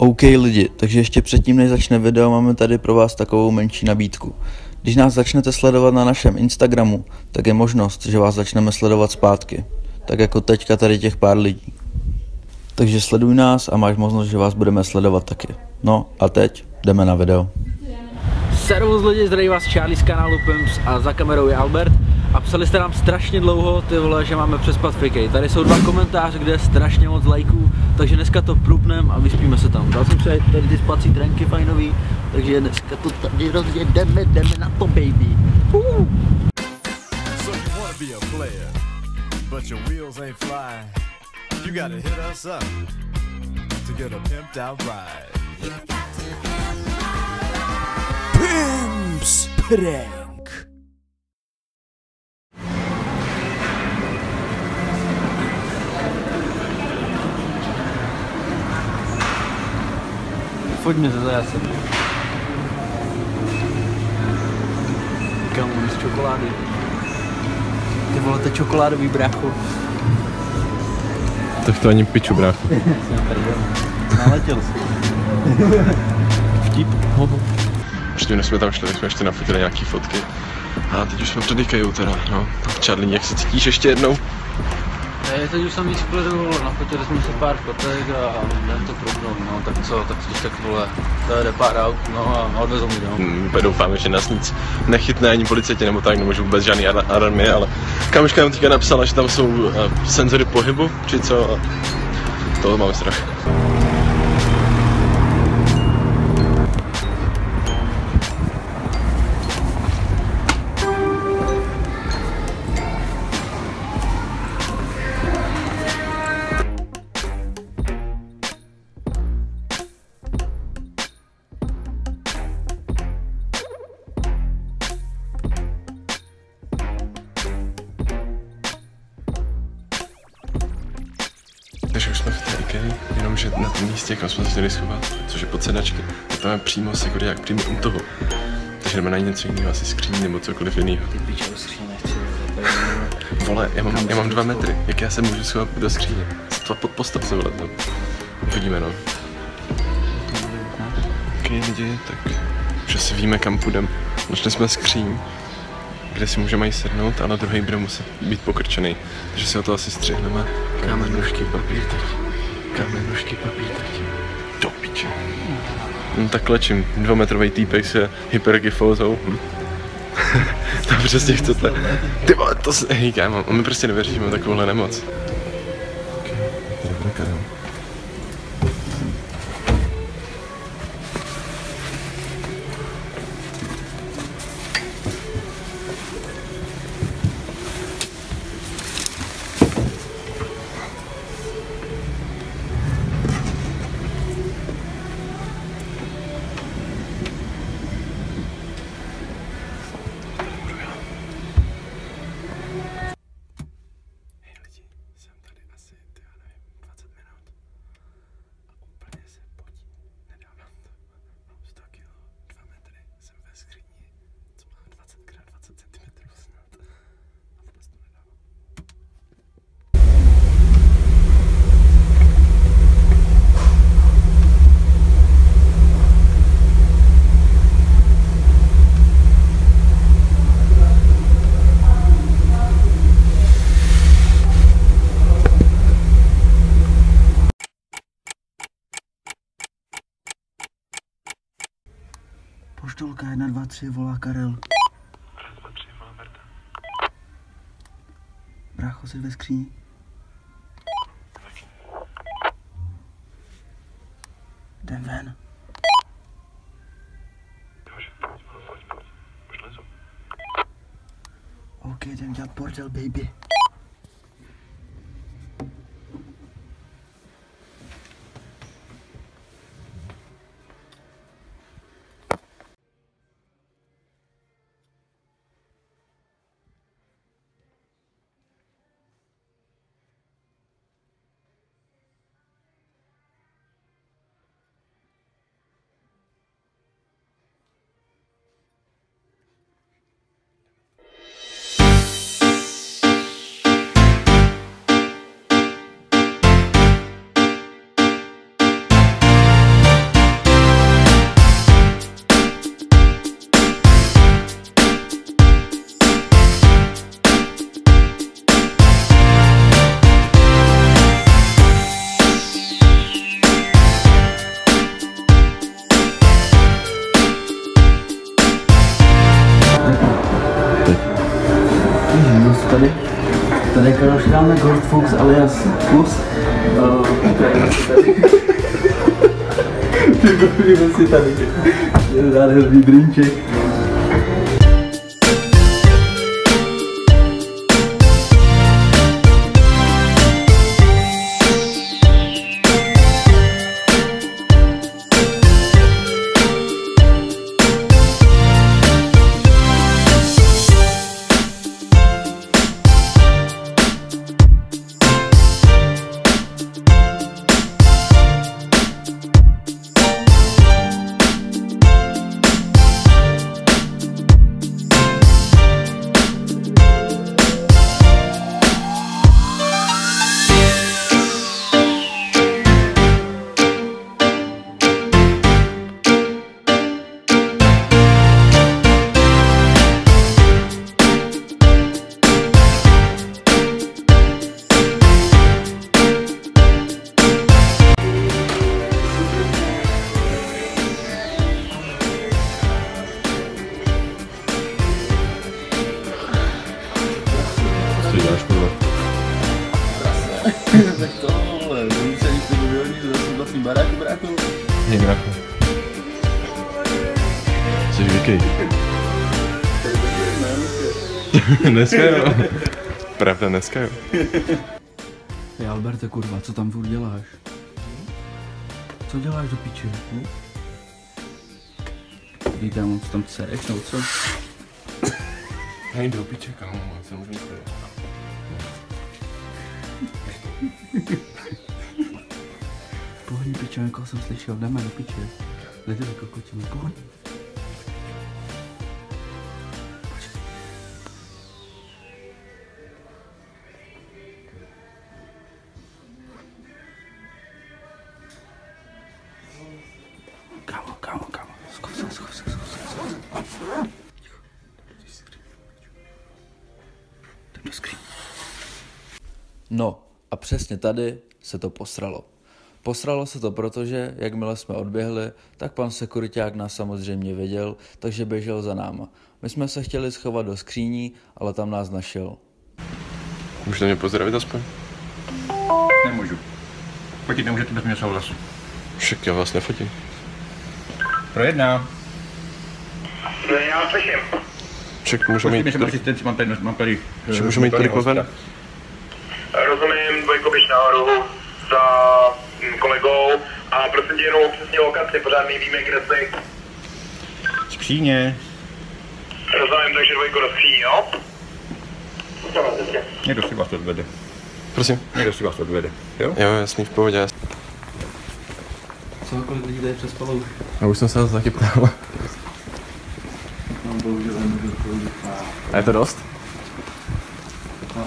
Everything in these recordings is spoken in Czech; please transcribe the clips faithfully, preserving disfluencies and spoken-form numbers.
OK lidi, takže ještě předtím, než začne video, máme tady pro vás takovou menší nabídku. Když nás začnete sledovat na našem Instagramu, tak je možnost, že vás začneme sledovat zpátky. Tak jako teďka tady těch pár lidí. Takže sleduj nás a máš možnost, že vás budeme sledovat taky. No a teď jdeme na video. Servus lidi, zdraví vás Charlie z kanálu Pimps a za kamerou je Albert. A psali jste nám strašně dlouho, ty vole, že máme přespat Frikej. Tady jsou dva komentáře, kde je strašně moc lajků, takže dneska to průpnem a vyspíme se tam. Dal jsem si tady ty spací trenky fajnový, takže dneska to tady rozjedeme, jdeme na to baby. Uh. So you wanna be a player, but your wheels ain't fly. You gotta hit us up to get a pimped out ride. Pimps Prank. Foď mě za já jsem. Kámo, z čokolády. Ty vole, to čokoládový brácho. Tak to ani piču, brácho. Naletěl jsi. Vtip. Hoho. Ještě než jsme tam šli, jsme ještě nafotili nějaký fotky. A teď už jsme před Ikejou teda, no. Charlie, jak se cítíš ještě jednou? Ne, teď už jsem víc klidu, nafotili jsme si pár fotek a jdem to průbnou, no, tak co, tak když tak vole, to jde pár aut, no a odvezou mi, no. Hmm, doufám, že nás nic nechytne ani policajti nebo tak, nemůžu vůbec žádný alarmy, ale kamoška nám teďka napsala, že tam jsou uh, senzory pohybu, či co, a toho máme strach. Takže už jsme v té Ikeji, jenomže na tom místě, kam jsme se chtěli schovat, což je pod sedačky, a tam je přímo Securiák, přímo u toho. Takže jdeme na něco jiného, asi skříň nebo cokoliv jiného. Ty piče do skříně nechci. Vole, já mám, já mám dva metry, jak já se můžu schovat do skříně? To pod postel se vyletnu. Uvidíme, no. Ok lidi, tak už asi víme, kam půjdeme. Našli jsme skříň, kde si můžeme jít sednout, ale druhý bude muset být pokrčený. Takže si o to asi střihneme. Kámen, nůžky, papír, teď. Kámen, nůžky, papír, teď. Do piče. No tak lečím. Dvoumetrový týpek se hyperkyfózou. Hm. To přesně chcete. Ty vole, to se... Hej, kámo, my prostě nevěříme takovouhle nemoc. Okay. Dobrý, Karel. Poštolka jedna dva tři volá Karel. jedna dva tři volá Berta. Brácho, jsi ve skříni? Jdem ven. OK, jdem dělat bordel, baby. Koukáme Ghost Fox alias Plus. Ty si tady. Je nádherný drinček. Tak tohle, více než to vyhodí zase vlastní baráku, bráku. Hej, bráku. Jsi vykej. Dneska jo. Pravda, dneska jo. Hej Alberte, kurva, co tam furt děláš? Co děláš do piče? Hm? Víte, co tam sereš, nebo co? Hej, do piče, kámo, samozřejmě to je. Pohodní piče, někoho jsem slyšel, jdeme do piče. Jdete do kokotiny, pohodní. Kámo, kámo, kámo, skov se, skov se, skov se, skov se. Jdem do skříň. No a přesně tady se to posralo. Posralo se to, protože jakmile jsme odběhli, tak pan sekuriťák nás samozřejmě viděl, takže běžel za náma. My jsme se chtěli schovat do skříní, ale tam nás našel. Můžete mě pozdravit aspoň? Nemůžu. Fotit nemůžete bez mě souhlasu. Však já vás nefotím. Projedná. No, já slyším. Však můžeme jít tady. asistenci, mám tady, mám tady. Však můžeme jít tady ven. Rozumím, dvojko běž nahoru za mm, kolegou a prosím tě jenom přesně lokaci, pořád nevíme, kde jsi. Skříně. Rozumím, takže dvojko do skříní, jo? Někdo si vás odvede. Prosím. Někdo si vás odvede, jo? Jo, jasný, v pohodě. Co, kolik lidí tady přespalo už? A už jsem se na to taky ptal. No, bohužel nemůžu kolik. A je to dost? No.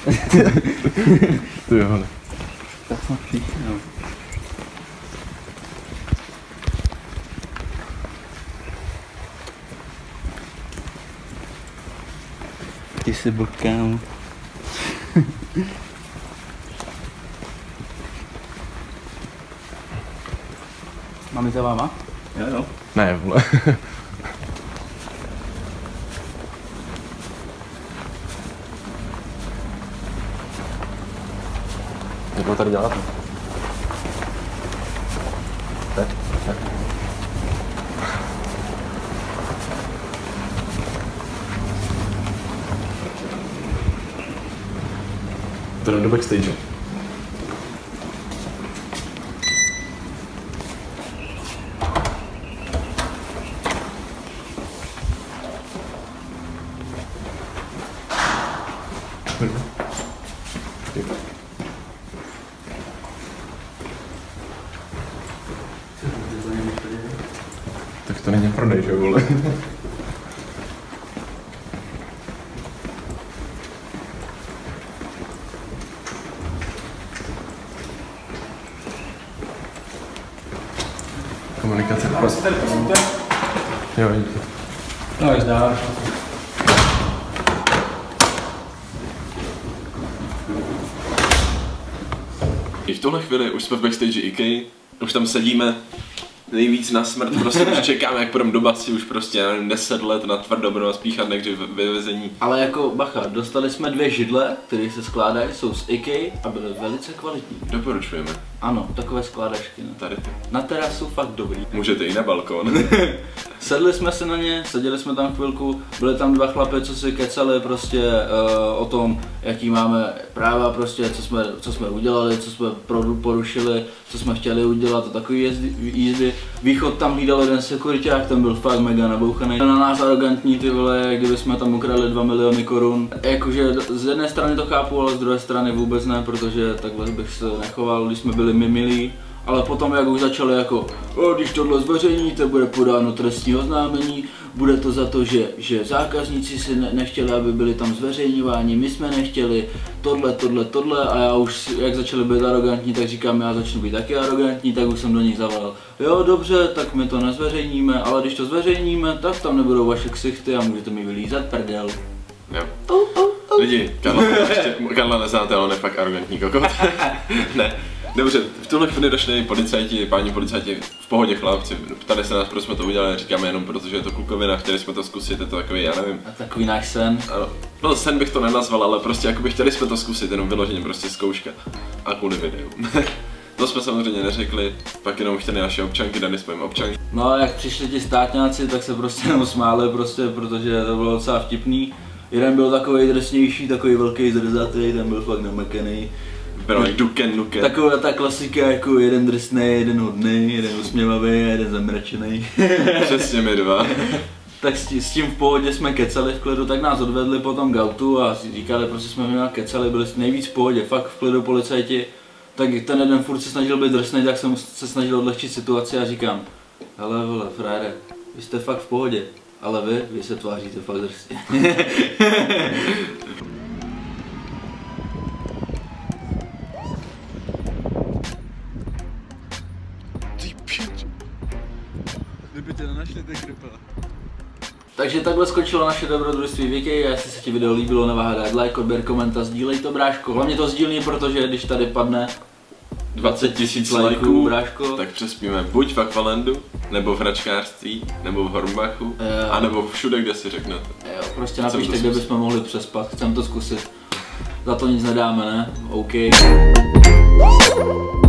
Ty jo, ne. Tak snad všichni, no. Ty jsi blkám. Mám jít za váma? Jo, jo. Ne, vole. Jak to tady dělat? Tak, tak. To jde do backstage. Tak to není prodej, že vole? Komunikace. Prosím, prosím tě. Jo, díky. No, jsi dál. I v tuhle chvíli už jsme v backstage I K E A, už tam sedíme nejvíc na smrt, prostě už čekáme, jak půjdeme do basy, už prostě, já nevím, deset let na tvrdo budeme spíchat někdy ve vezení. Ale jako bacha, dostali jsme dvě židle, které se skládají, jsou z IKEA a byly velice kvalitní. Doporučujeme. Ano, takové skládačky. No. Tady ty. Na terasu fakt dobrý. Můžete i na balkón. Sedli jsme se na ně, seděli jsme tam chvilku, byli tam dva chlapy, co si kecali prostě uh, o tom, jaký máme práva prostě, co jsme, co jsme udělali, co jsme porušili, co jsme chtěli udělat a takový jízdy, jízdy. Východ tam hlídal jeden sekuriťák, ten byl fakt mega nabouchaný. Na nás arrogantní ty vole, kdyby jsme tam ukradli dva miliony korun. Jakože z jedné strany to chápu, ale z druhé strany vůbec ne, protože takhle bych se nechoval, když jsme byli my milí. Ale potom, jak už začali jako, o, když tohle zveřejníte, bude podáno trestní oznámení, bude to za to, že, že zákazníci si ne, nechtěli, aby byli tam zveřejňováni, my jsme nechtěli, tohle, tohle, tohle a já už, jak začali být arrogantní, tak říkám, já začnu být taky arrogantní, tak už jsem do nich zavolal. Jo, dobře, tak my to nezveřejníme, ale když to zveřejníme, tak tam nebudou vaše ksichty a můžete mi vylízat prdel. Jo. Lidi, Karla, ještě, Karla neznáte, ale on je fakt arrogantní kokot. Ne. Dobře, v tuhle chvíli došli policajti, páni policajti, v pohodě chlapci, ptali se nás, proč jsme to udělali, říkáme jenom protože je to klukovina, chtěli jsme to zkusit, je to takový, já nevím. A takový náš sen. Ano, no sen bych to nenazval, ale prostě jakoby chtěli jsme to zkusit, jenom vyloženě prostě zkouška a kvůli videu. To jsme samozřejmě neřekli, pak jenom chtěli naše občanky, dali jsme jim občanky. No a jak přišli ti státňáci, tak se prostě jenom smáli prostě, protože to bylo docela vtipný. Jeden byl takový drsnější, takový velký zrzatý, ten byl fakt namekaný. Bylo jak Duken Nuken. Taková ta klasika jako jeden drsnej, jeden hodný, jeden usměvavý a jeden zamračený. Přesně my dva. Tak s tím, s tím v pohodě jsme kecali v klidu, tak nás odvedli potom k autu a říkali, prostě jsme měli kecali, byli nejvíc v pohodě, fakt v klidu policajti. Tak ten jeden furt se snažil být drsnej, tak jsem se snažil odlehčit situaci a říkám, hele vole, frajere, vy jste fakt v pohodě, ale vy, vy se tváříte fakt drsně. Kdyby tě nenašli, tak rypele. Takže takhle skočilo naše dobrodružství Vicky a jestli se ti video líbilo, neváhej dát like, odběr, komentář, sdílej to bráško. Hlavně to sdílni, protože když tady padne dvacet tisíc lajků, bráško, tak přespíme buď v Aqualandu, nebo v hračkářství, nebo v Hornbachu, a nebo všude, kde si řeknete. Jo, prostě napište, kde bychom mohli přespat, chcem to zkusit. Za to nic nedáme, ne? OK.